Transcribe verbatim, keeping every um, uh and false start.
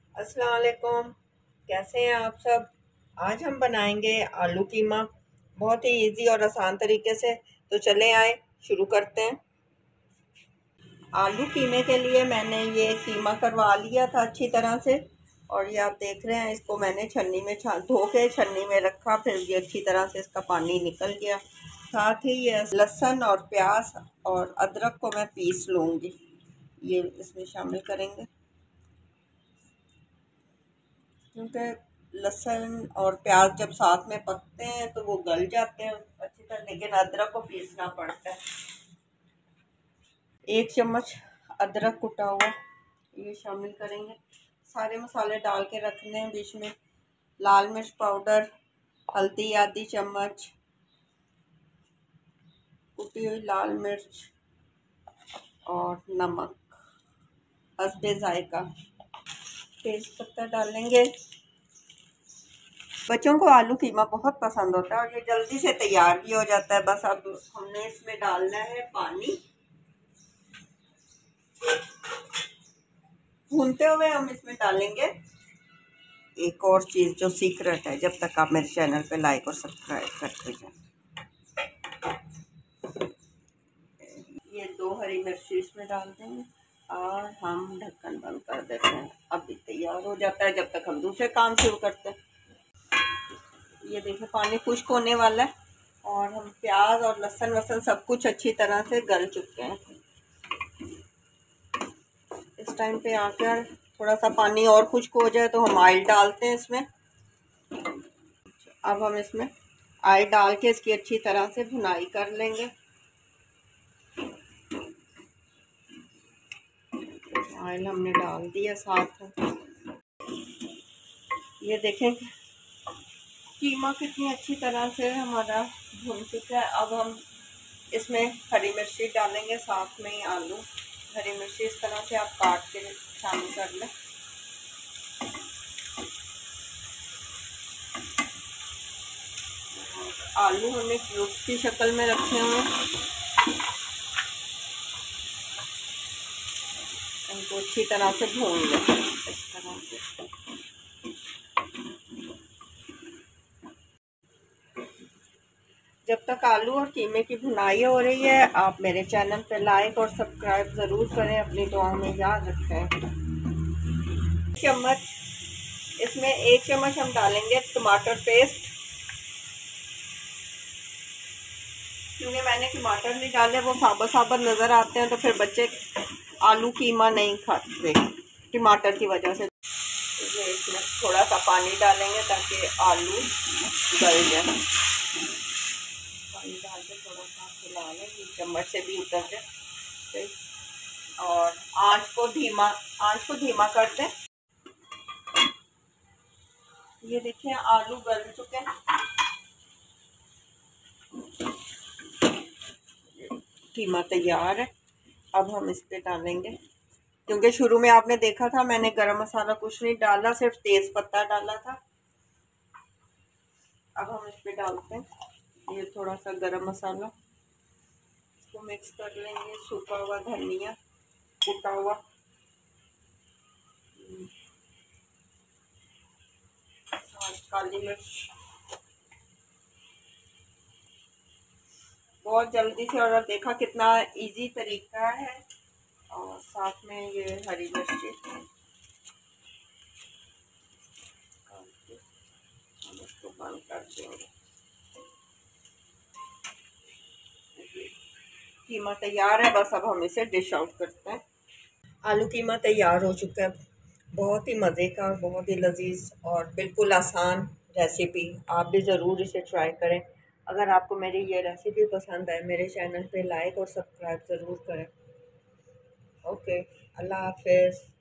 अस्सलाम वालेकुम। कैसे हैं आप सब। आज हम बनाएंगे आलू कीमा, बहुत ही इजी और आसान तरीके से। तो चले आए शुरू करते हैं। आलू कीमे के लिए मैंने ये कीमा करवा लिया था अच्छी तरह से, और ये आप देख रहे हैं, इसको मैंने छन्नी में छा धो के छन्नी में रखा, फिर ये अच्छी तरह से इसका पानी निकल गया। साथ ही ये लहसुन और प्याज और अदरक को मैं पीस लूँगी, ये इसमें शामिल करेंगे, क्योंकि लहसुन और प्याज जब साथ में पकते हैं तो वो गल जाते हैं अच्छी तरह, लेकिन अदरक को पीसना पड़ता है। एक चम्मच अदरक कुटा हुआ ये शामिल करेंगे। सारे मसाले डाल के रखने हैं बीच में। लाल मिर्च पाउडर, हल्दी आधी चम्मच, कुटी हुई लाल मिर्च और नमक हस्बे जायका। तेज पत्ता डालेंगे। बच्चों को आलू कीमा बहुत पसंद होता है और ये जल्दी से तैयार भी हो जाता है। बस अब हमने इसमें डालना है पानी। भूनते हुए हम इसमें डालेंगे एक और चीज़ जो सीक्रेट है, जब तक आप मेरे चैनल पे लाइक और सब्सक्राइब करते जाए। ये दो हरी मिर्ची इसमें डाल देंगे और हम ढक्कन बंद कर देते हैं। अभी तैयार हो जाता है, जब तक हम दूसरे काम शुरू करते हैं। ये देखिए पानी खुश्क होने वाला है और हम प्याज और लहसुन वसन सब कुछ अच्छी तरह से गल चुके हैं। इस टाइम पे आकर थोड़ा सा पानी और खुश्क हो जाए तो हम ऑयल डालते हैं इसमें। अब हम इसमें ऑयल डाल के इसकी अच्छी तरह से भुनाई कर लेंगे। ऑयल हमने डाल दिया साथ में। ये देखें कीमा कितनी अच्छी तरह से हमारा भुन चुका है। अब हम इसमें हरी मिर्ची डालेंगे, साथ में ही आलू। हरी मिर्ची इस तरह से आप काट के शामिल कर लें। आलू हमने क्यूब्स की शक्ल में रखे हुए हैं, इनको अच्छी तरह से भून लें इस तरह से। जब तक आलू और कीमे की भुनाई हो रही है, आप मेरे चैनल पे लाइक और सब्सक्राइब ज़रूर करें, अपनी दुआ में याद रखें। चम्मच इसमें एक चम्मच हम डालेंगे टमाटर पेस्ट, क्योंकि मैंने टमाटर नहीं डाले, वो साबुत साबुत नज़र आते हैं तो फिर बच्चे आलू कीमा नहीं खाते टमाटर की वजह से। इसमें थोड़ा सा पानी डालेंगे ताकि आलू गल जाए। पानी डाल के थोड़ा सा चला लें, चम्मच से भी उतर जाए। और आंच को धीमा आंच को धीमा कर दें। ये देखिए आलू गल चुके हैं। कीमा तैयार है। अब हम इस पे डालेंगे, क्योंकि शुरू में आपने देखा था मैंने गरम मसाला कुछ नहीं डाला, सिर्फ तेज पत्ता डाला था। अब हम इस पे डालते हैं ये थोड़ा सा गरम मसाला, इसको मिक्स कर लेंगे। सूखा हुआ धनिया कुटा हुआ, काली मिर्च। बहुत जल्दी से, और देखा कितना इजी तरीका है। और साथ में ये हरी मिर्ची हम इसको बंद कर देंगे। कीमा तैयार है, बस अब हम इसे डिश आउट करते हैं। आलू कीमा तैयार हो चुका है। बहुत ही मज़े का और बहुत ही लजीज और बिल्कुल आसान रेसिपी। आप भी ज़रूर इसे ट्राई करें। अगर आपको मेरी ये रेसिपी पसंद आए, मेरे चैनल पे लाइक और सब्सक्राइब ज़रूर करें। ओके, अल्लाह हाफिज़।